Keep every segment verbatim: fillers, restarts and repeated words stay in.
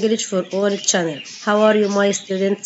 English for All channel. How are you, my students?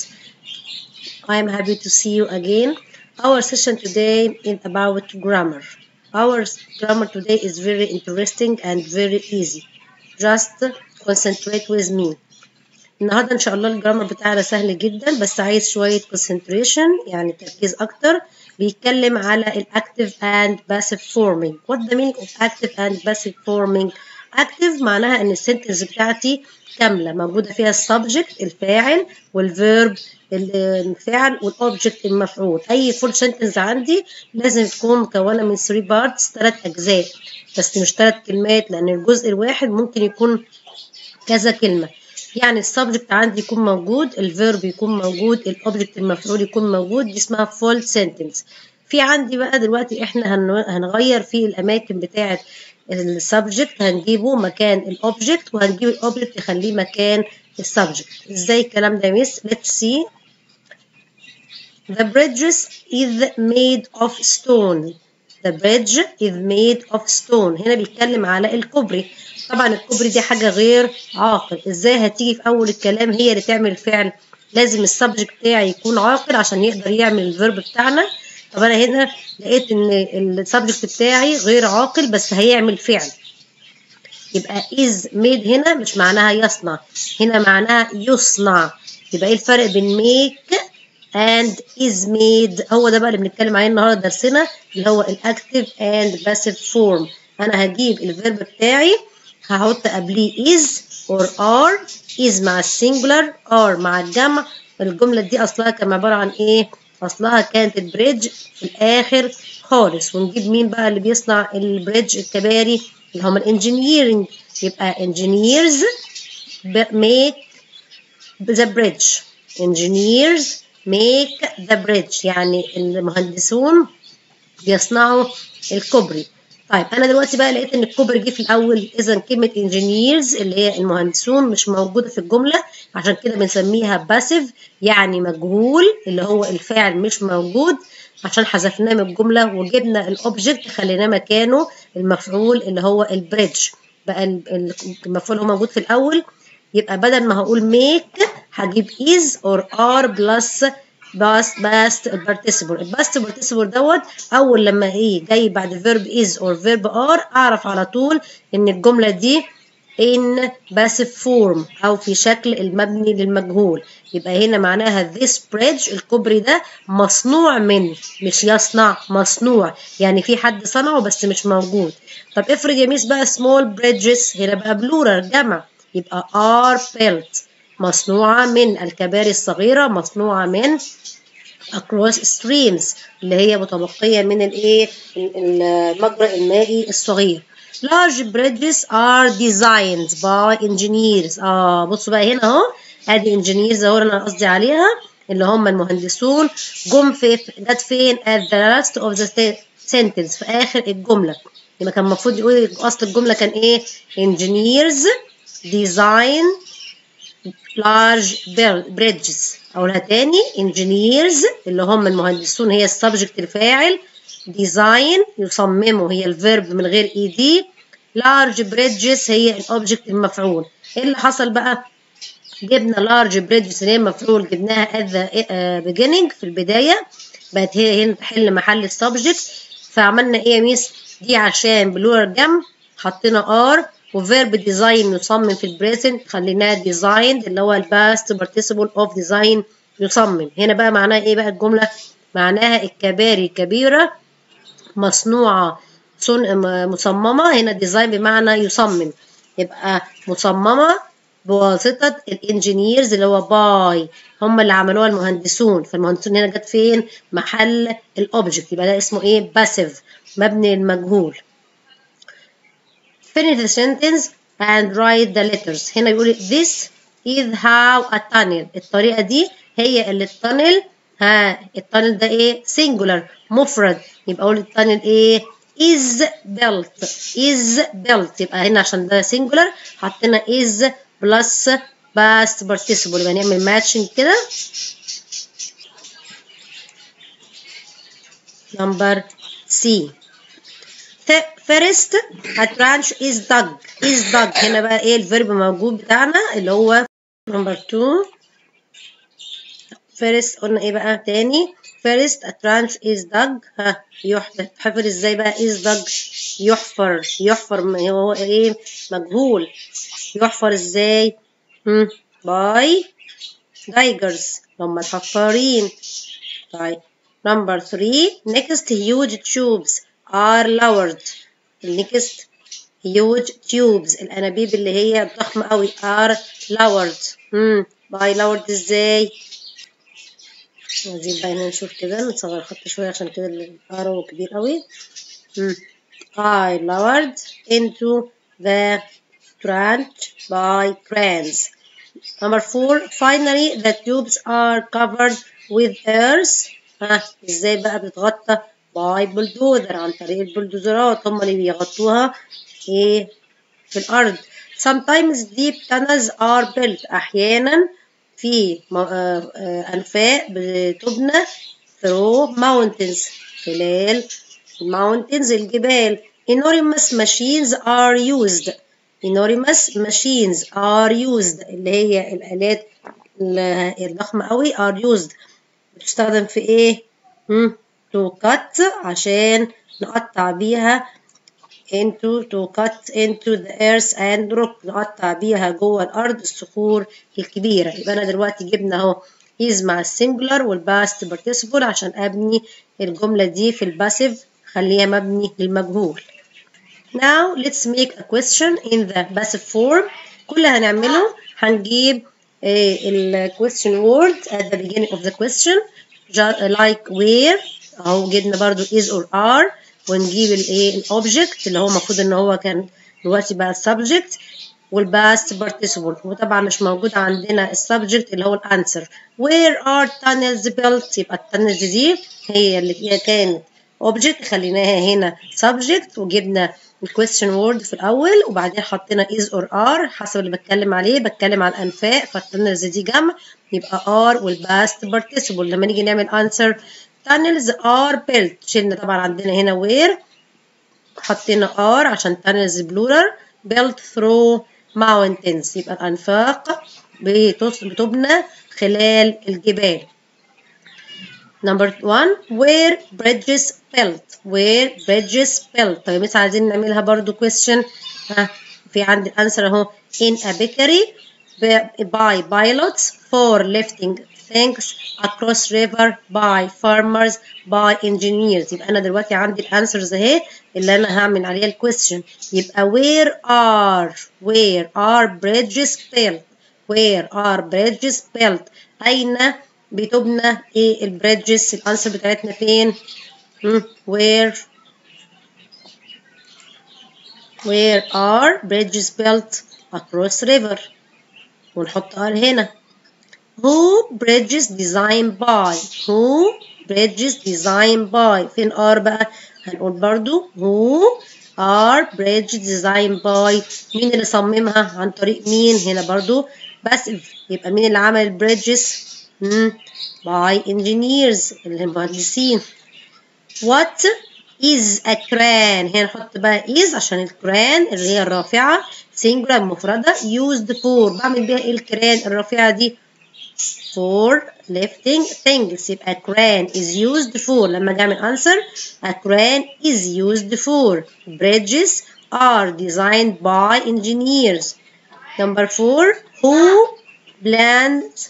I am happy to see you again. Our session today is about grammar. Our grammar today is very interesting and very easy. Just concentrate with me. النهارده ان شاء الله الجرامر بتاعنا سهل جدا، بس عايز شويه concentration يعني تركيز اكتر. بيتكلم على الاكتف and passive forming. What the meaning of active and passive forming? active معناها ان السنتنس بتاعتي كامله موجوده فيها السبجكت الفاعل والفيرب الفاعل والاوبجكت المفعول. اي فول سنتنس عندي لازم تكون مكونه من ثلاث بارتس، ثلاث اجزاء، بس مش ثلاث كلمات، لان الجزء الواحد ممكن يكون كذا كلمه. يعني السبجكت عندي يكون موجود، الفيرب يكون موجود، الاوبجكت المفعول يكون موجود، دي اسمها فول سنتنس. في عندي بقى دلوقتي احنا هنغير في الاماكن بتاعه السبجكت، هنجيبه مكان الاوبجكت وهنجيب الاوبجكت نخليه مكان السبجكت. ازاي الكلام ده يا ميس؟ let's see. The bridge is made of stone. The bridge is made of stone. هنا بيتكلم على الكوبري. طبعا الكوبري دي حاجه غير عاقل. ازاي هتيجي في اول الكلام هي اللي تعمل الفعل؟ لازم السبجكت بتاعي يكون عاقل عشان يقدر يعمل الفيرب بتاعنا. طب انا هنا لقيت ان السبجكت بتاعي غير عاقل بس هيعمل فعل، يبقى is made هنا مش معناها يصنع، هنا معناها يصنع. يبقى ايه الفرق بين make and is made؟ هو ده بقى اللي بنتكلم عليه النهارده درسنا، اللي هو الاكتف and passive form. انا هجيب الفيرب بتاعي هحط قبليه is or are. is مع السنجولار، are مع الجمع. الجمله دي اصلها كان عباره عن ايه؟ اصلها كانت البريدج في الاخر خالص. ونجيب مين بقى اللي بيصنع البريدج؟ الكباري اللي هم الانجينيرنج. يبقى engineers make the bridge. engineers make the bridge يعني المهندسون بيصنعوا الكوبري. طيب انا دلوقتي بقى لقيت ان الكوبري جه في الاول، اذا كلمه engineers اللي هي المهندسون مش موجوده في الجمله، عشان كده بنسميها باسيف يعني مجهول، اللي هو الفاعل مش موجود، عشان حذفناه من الجمله وجبنا الاوبجكت خليناه مكانه المفعول اللي هو البريدج. بقى المفعول هو موجود في الاول، يبقى بدل ما هقول make هجيب is or are plus past past participle. الباست participle دوت اول لما ايه جاي بعد verb is or verb are اعرف على طول ان الجمله دي in passive form او في شكل المبني للمجهول. يبقى هنا معناها this bridge الكوبري ده مصنوع من، مش يصنع، مصنوع يعني في حد صنعه بس مش موجود. طب افرض يا ميس بقى small bridges، هنا بقى بلورال جمع، يبقى are built مصنوعه من، الكباري الصغيره مصنوعه من across streams اللي هي متبقيه من الايه؟ المجرى المائي الصغير. large bridges are designed by engineers. اه بصوا بقى هنا اهو، ادي engineers اهو انا قصدي عليها اللي هم المهندسون. جم في جت فين؟ at the last of the sentence في اخر الجمله. يبقى كان المفروض يقول اصل الجمله كان ايه؟ engineers design large bridges. اقولها تاني، engineers اللي هم المهندسون هي السبجكت الفاعل، design يصمموا هي الفيرب من غير اي دي، large bridges هي الاوبجكت المفعول. ايه اللي حصل بقى؟ جبنا large bridges اللي هي المفعول جبناها at the beginning في البدايه، بقت هي هنا تحل محل السبجكت. فعملنا ايه يا ميس؟ دي عشان بلورال جمع حطينا ار، وفيرب ديزاين يصمم في البريزنت خليناها ديزايند اللي هو الباست بارتيسيبل اوف ديزاين يصمم. هنا بقى معناها ايه بقى الجمله؟ معناها الكباري كبيره مصنوعه مصممه. هنا ديزاين بمعنى يصمم، يبقى مصممه بواسطه الانجينيرز اللي هو باي، هم اللي عملوها المهندسون. فالمهندسون هنا جت فين؟ محل الاوبجكت، يبقى ده اسمه ايه؟ باسيف مبني للمجهول. finish the sentence and write the letters. هنا بيقول this is how a tunnel. الطريقة دي هي اللي التانل، ها التانل ده ايه؟ singular مفرد، يبقى اقول التانل ايه؟ is built. is built يبقى هنا عشان ده singular حطينا is plus past participle، يبقى نعمل matching كده. number C. first a branch is dug. is dug هنا بقى ايه الفيرب موجود بتاعنا اللي هو نمبر two. first قلنا ايه بقى تاني؟ first a trench is dug. ها يحفر ازاي بقى؟ is dug يحفر يحفر هو ايه؟ مجهول. يحفر ازاي؟ هم by diggers هم الحفارين. طيب number three. next huge tubes are lowered. next huge tubes الأنابيب اللي هي ضخمة قوي are lowered. هم by lowered ازاي؟ عايزين بقى هنا نشوف كده، نصغر الخط شوية عشان كده الارو كبير قوي. هم are lowered into the trench by cranes. Number four. finally the tubes are covered with earth. ها ازاي بقى بتتغطى؟ by bulldozer عن طريق البلدوزرات، هم اللي بيغطوها ايه في الارض. sometimes deep tunnels are built. احيانا في انفاق بتبنى through mountains خلال mountains الجبال. enormous machines are used. enormous machines are used اللي هي الآلات الضخمة قوي are used بتستخدم في ايه؟ هم to cut عشان نقطع بيها into to cut into the earth and rock نقطع بيها جوه الأرض الصخور الكبيرة. يبقى أنا دلوقتي جبنا اهو is مع السنجولار والباست participle عشان أبني الجملة دي في الباسيف خليها مبني للمجهول. Now let's make a question in the passive form. كل اللي هنعمله هنجيب ال question word at the beginning of the question like where اهو جبنا برضو is or are، ونجيب الايه الاوبجكت اللي هو المفروض ان هو كان دلوقتي بقى السبجكت والباست participle، وطبعا مش موجود عندنا السبجكت اللي هو الانسر. where are tunnels built؟ يبقى التانلز دي هي اللي هي كانت اوبجكت خليناها هنا subject وجبنا الكويستشن وورد في الاول وبعدين حطينا is or are حسب اللي بتكلم عليه. بتكلم على الانفاق فالتانلز دي جمع يبقى are والباست participle. لما نيجي نعمل answer tunnels are built شلنا طبعا عندنا هنا where حطينا are عشان tunnels plural built through mountains يبقى الانفاق بتبنى خلال الجبال. Number one. where bridges built. where bridges built. طيب مثلا عايزين نعملها برضو question. ها في عندي الانسر اهو in a bakery by pilots for lifting things across river by farmers by engineers. يبقى انا دلوقتي عندي الانسرز اهي اللي انا هعمل عليها الكويستشن. يبقى where are where are bridges built. where are bridges built اين بتبنى ايه البريدجز؟ الانسر بتاعتنا فين؟ where where are bridges built across river ونحط are هنا. who bridges designed by. who bridges designed by فين are بقى؟ هنقول برضو who are bridges designed by مين اللي صممها؟ عن طريق مين؟ هنا برضو باسف يبقى مين اللي عمل البريدجز؟ by engineers المهندسين. what is a crane؟ هنا نحط بقى is عشان الكران اللي هي الرافعة singular مفردة used for بعمل بيها ايه الكران الرافعة دي؟ for lifting things. يبقى crane is used for لما اجي اعمل answer a crane is used for. bridges are designed by engineers. number four. who plans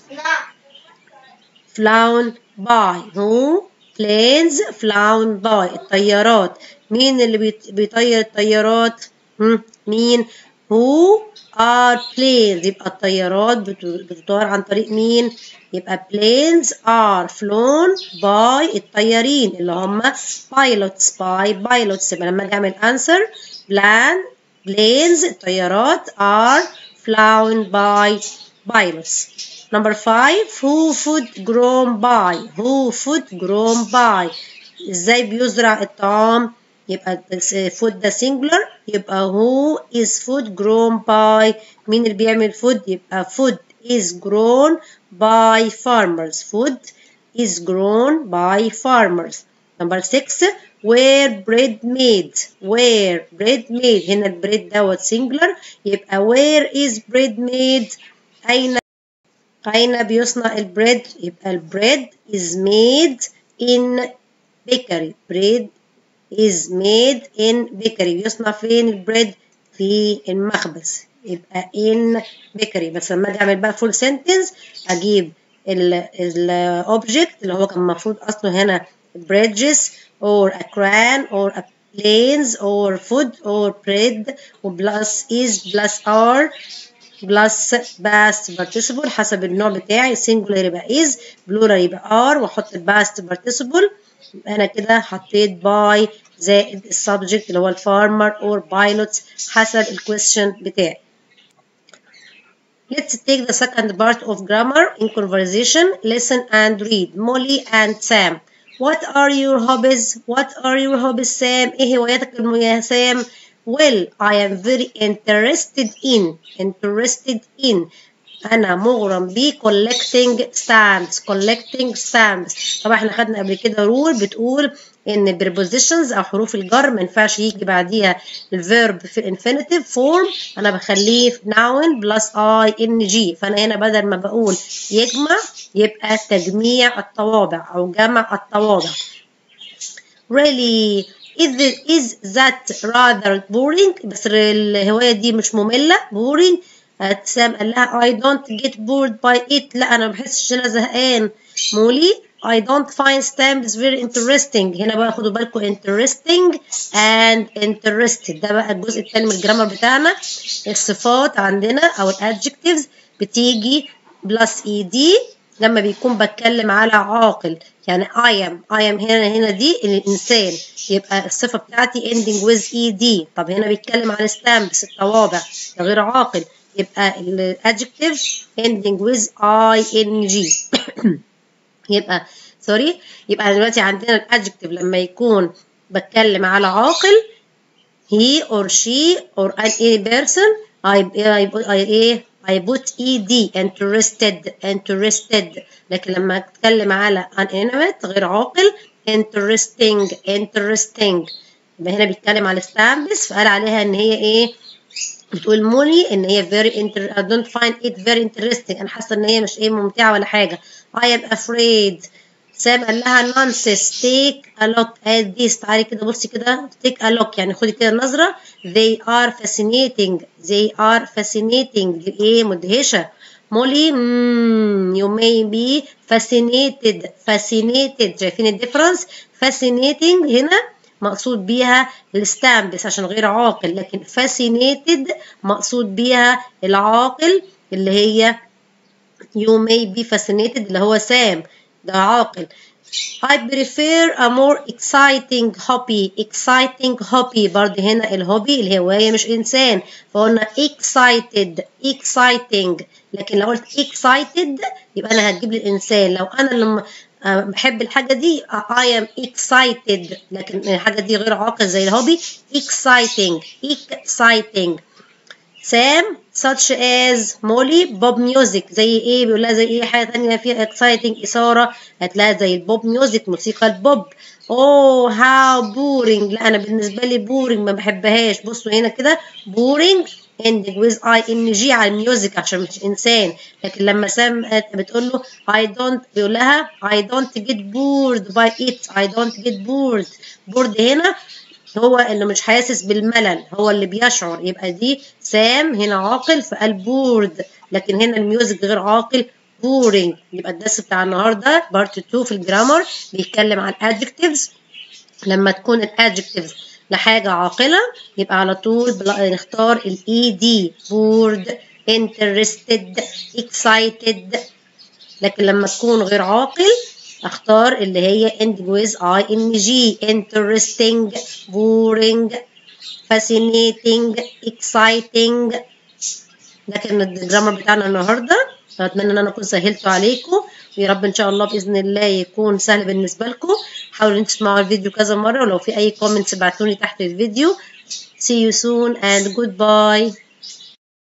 flown by. who planes flown by الطيارات مين اللي بيطير الطيارات؟ هم مين؟ who are planes يبقى الطيارات بتطار عن طريق مين؟ يبقى planes are flown by الطيارين اللي هم pilots by pilots. يبقى لما اجي اعمل answer plan planes الطيارات are flown by pilots. number five. who food grown by. who food grown by ازاي بيزرع الطعام؟ يبقى food ده singular يبقى who is food grown by مين اللي بيعمل food؟ يبقى food is grown by farmers. food is grown by farmers. number six. where bread made. where bread made هنا البريد دوت singular يبقى where is bread made أين أين بيصنع البريد؟ يبقى البريد is made in bakery. bread is made in bakery. بيصنع فين البريد؟ في المخبز. يبقى in bakery. بس لما اجي اعمل بقى full sentence اجيب ال object اللي هو كان المفروض اصله هنا bridges or a crown or a planes or food or bread وبلس is plus are بلس past participle حسب النوع بتاعي. singular يبقى is، plural يبقى are، واحط past participle. انا كده حطيت by زائد السبجكت اللي هو الفارمر or pilots حسب الكويستشن بتاعي. Let's take the second part of grammar in conversation. Listen and read. Molly and Sam. What are your hobbies? What are your hobbies, Sam? ايه هواياتك يا سام؟ Well, I am very interested in. Interested in. أنا مغرم ب collecting stamps. Collecting stamps. طبعا احنا خدنا قبل كده رول بتقول إن prepositions أو حروف الجر ما ينفعش يجي بعديها الverb في infinitive form. أنا بخليه noun plus ing. فأنا هنا بدل ما بقول يجمع يبقى تجميع الطوابع أو جمع الطوابع. Really is, is that rather boring؟ بس الهواية دي مش مملة. boring. سام قال لها I don't get bored by it. لا أنا ما بحسش إن أنا زهقان. مولي I don't find stamps very interesting. هنا بقى خدوا بالكم interesting and interested ده بقى الجزء الثاني من الجرامر بتاعنا. الصفات عندنا أو الادجectives بتيجي بلس ed لما بيكون بتكلم على عاقل. يعني I am I am هنا هنا دي الإنسان يبقى الصفة بتاعتي ending with ed. طب هنا بيتكلم عن stamps الطوابع ده غير عاقل يبقى ال adjective ending with ing. يبقى سوري يبقى دلوقتي عندنا ال adjective لما يكون بتكلم على عاقل he or she or any person I I I I put ed interested interested. لكن لما اتكلم على inanimate غير عاقل interesting interesting. يبقى هنا بيتكلم على stamps فقال عليها ان هي ايه؟ بتقول مولي ان هي very inter I don't find it very interesting. انا حاسه ان هي مش ايه ممتعه ولا حاجه. I am afraid. سام قال لها nonsense take a look at this. تعالي كده بصي كده take a look يعني خدي كده نظره. they are fascinating they are fascinating دي ايه مدهشه. مولي مم. you may be fascinated fascinated. شايفين الديفرنس؟ fascinating هنا مقصود بيها الستامبس عشان غير عاقل، لكن fascinated مقصود بيها العاقل اللي هي you may be fascinated اللي هو سام ده عاقل. I prefer a more exciting hobby exciting hobby. برضه هنا الهوبي الهواية مش إنسان فقلنا excited exciting. لكن لو قلت excited يبقى أنا هتجيب لي الإنسان. لو أنا لما بحب الحاجة دي I am excited لكن الحاجة دي غير عاقل زي الهوبي exciting exciting. سام such as مولي بوب ميوزك زي ايه؟ بيقول لها زي ايه حاجة تانية فيها exciting إثارة هتلاقيها زي البوب ميوزك موسيقى البوب. oh how boring. لا أنا بالنسبة لي boring ما بحبهاش. بصوا هنا كده boring ending with ing على الميوزك عشان مش إنسان. لكن لما سام بتقول له I don't بيقول لها I don't get bored by it I don't get bored. bored هنا هو اللي مش حاسس بالملل هو اللي بيشعر. يبقى دي سام هنا عاقل فقال بورد لكن هنا الميوزك غير عاقل بورينج. يبقى الدرس بتاع النهارده بارت اتنين في الجرامر بيتكلم عن adjectives. لما تكون الادجكتيفز لحاجة عاقلة يبقى على طول نختار الاي دي bored interested excited. لكن لما تكون غير عاقل اختار اللي هي ending with ing interesting boring fascinating exciting. لكن الجرامر بتاعنا النهارده اتمنى ان انا اكون سهلته عليكم ويا رب ان شاء الله باذن الله يكون سهل بالنسبه لكم. حاولوا انتوا تسمعوا الفيديو كذا مره ولو في اي كومنتس ابعتوني تحت الفيديو. See you soon and goodbye.